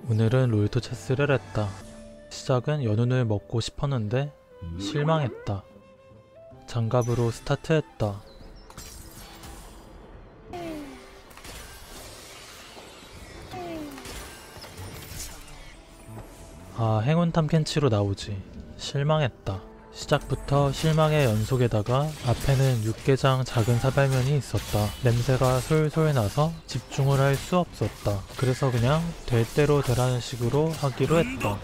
오늘은 롤토 체스를 했다. 시작은 연운을 먹고 싶었는데 실망했다. 장갑으로 스타트했다. 아, 행운 탐켄치로 나오지. 실망했다. 시작부터 실망의 연속에다가 앞에는 육개장 작은 사발면이 있었다. 냄새가 솔솔 나서 집중을 할 수 없었다. 그래서 그냥 될 대로 되라는 식으로 하기로 했다.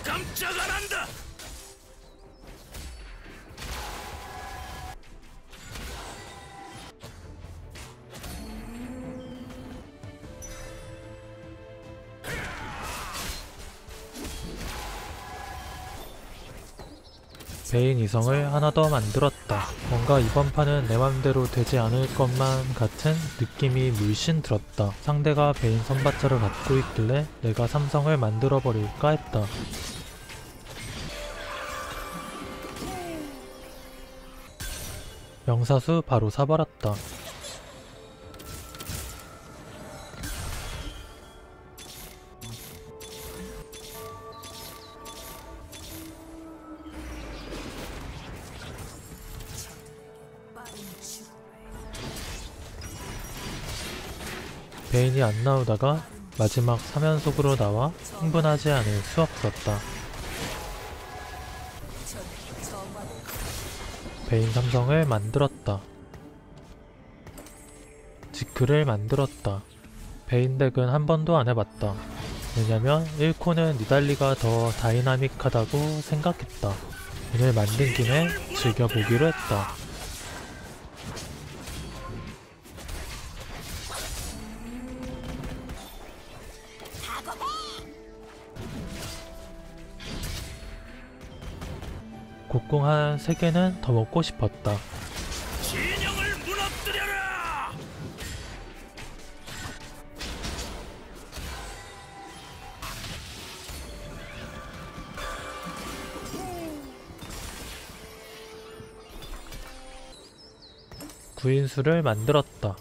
베인 이성을 하나 더 만들었다. 뭔가 이번 판은 내 맘대로 되지 않을 것만 같은 느낌이 물씬 들었다. 상대가 베인 선바차를 갖고 있길래 내가 삼성을 만들어버릴까 했다. 명사수 바로 사버렸다. 베인이 안 나오다가 마지막 3연속으로 나와 흥분하지 않을 수 없었다. 베인 삼성을 만들었다. 지크를 만들었다. 베인 덱은 한 번도 안 해봤다. 왜냐면 1코는 니달리가 더 다이나믹하다고 생각했다. 오늘 만든 김에 즐겨보기로 했다. 곡궁 한 3개는 더 먹고 싶었다. 진영을 무너뜨려라! 구인수를 만들었다.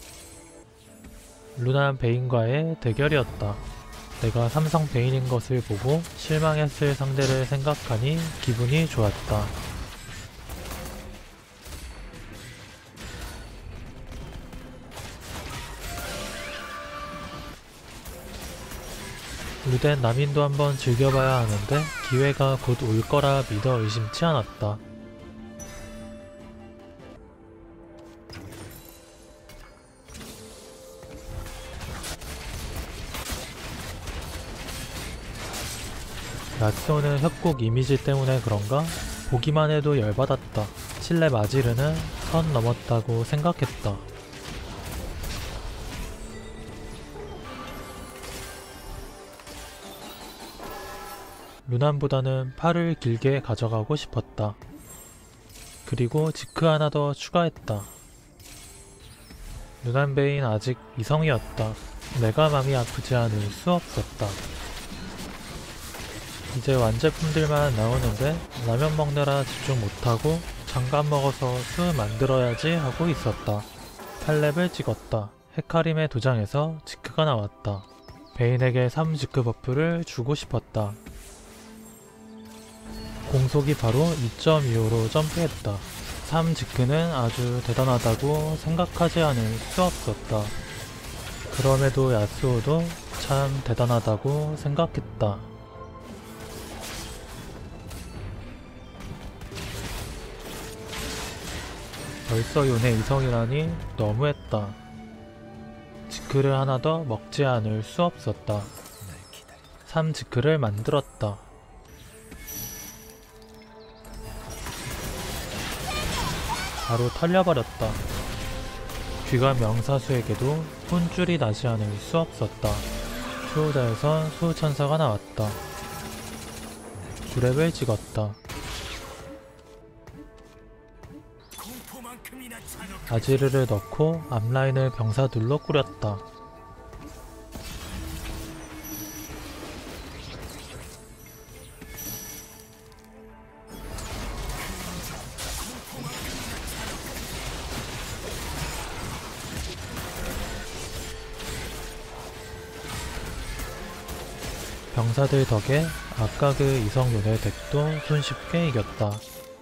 루난 베인과의 대결이었다. 내가 삼성 베인인 것을 보고 실망했을 상대를 생각하니 기분이 좋았다. 루덴 남인도 한번 즐겨봐야 하는데 기회가 곧 올 거라 믿어 의심치 않았다. 야스오는 협곡 이미지 때문에 그런가? 보기만 해도 열받았다. 칠레 마지르는 선 넘었다고 생각했다. 루난보다는 팔을 길게 가져가고 싶었다. 그리고 지크 하나 더 추가했다. 루난 베인 아직 이성이었다. 내가 맘이 아프지 않을 수 없었다. 이제 완제품들만 나오는데 라면 먹느라 집중 못하고 장갑 먹어서 수 만들어야지 하고 있었다. 8렙을 찍었다. 헤카림의 도장에서 지크가 나왔다. 베인에게 3지크 버프를 주고 싶었다. 공속이 바로 2.25로 점프했다. 3지크는 아주 대단하다고 생각하지 않을 수 없었다. 그럼에도 야스오도 참 대단하다고 생각했다. 벌써 요네 이성이라니 너무했다. 지크를 하나 더 먹지 않을 수 없었다. 3지크를 만들었다. 바로 털려버렸다. 귀가 명사수에게도 혼줄이 나지 않을 수 없었다. 수호자에선 수호천사가 나왔다. 9렙을 찍었다. 아지르를 넣고 앞라인을 병사들로 꾸렸다. 병사들 덕에 아까 그 이성윤의 덱도 손쉽게 이겼다.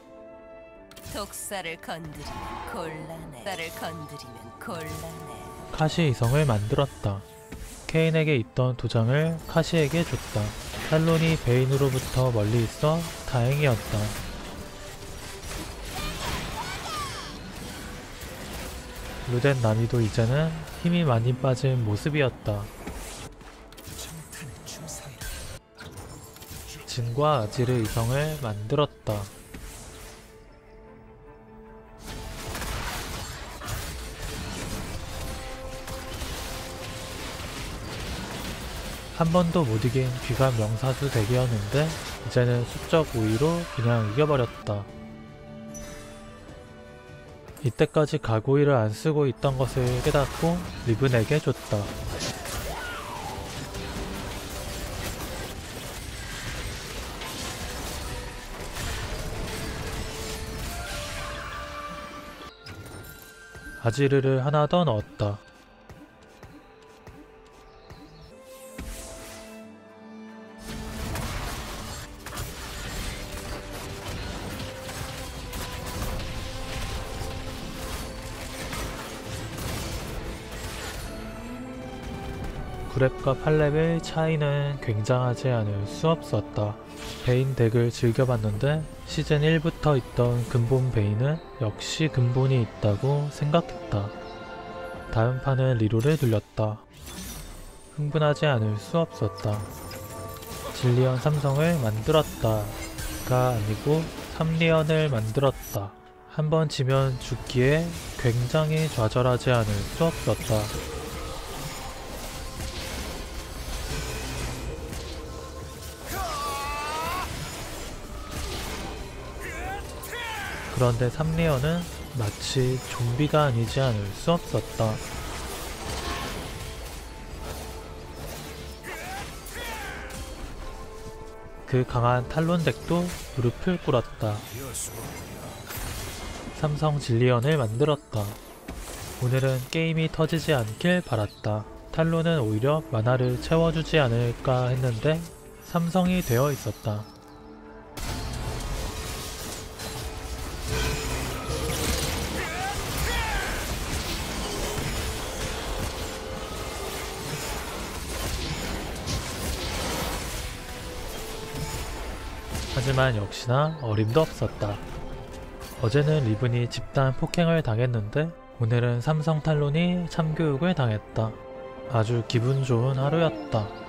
독사를 건드리면 곤란해. 나를 건드리면 곤란해. 카시 이성을 만들었다. 케인에게 있던 도장을 카시에게 줬다. 탈론이 베인으로부터 멀리 있어 다행이었다. 루덴 나미도 이제는 힘이 많이 빠진 모습이었다. 진과 아지르 이성을 만들었다. 한 번도 못 이긴 귀감 명사수 덱이었는데 이제는 수적 우위로 그냥 이겨버렸다. 이때까지 가고이를 안 쓰고 있던 것을 깨닫고 리븐에게 줬다. 아지르를 하나 더 넣었다. 구랩과 8레벨 차이는 굉장하지 않을 수 없었다. 베인 덱을 즐겨봤는데 시즌 1부터 있던 근본 베인은 역시 근본이 있다고 생각했다. 다음 판은 리로를 돌렸다. 흥분하지 않을 수 없었다. 질리언 삼성을 만들었다 가 아니고 3리언을 만들었다. 한번 지면 죽기에 굉장히 좌절하지 않을 수 없었다. 그런데 3리언은 마치 좀비가 아니지 않을 수 없었다. 그 강한 탈론 덱도 무릎을 꿇었다. 삼성 질리언을 만들었다. 오늘은 게임이 터지지 않길 바랐다. 탈론은 오히려 만화를 채워주지 않을까 했는데 삼성이 되어 있었다. 하지만 역시나 어림도 없었다. 어제는 리븐이 집단 폭행을 당했는데 오늘은 삼성 탈론이 참교육을 당했다. 아주 기분 좋은 하루였다.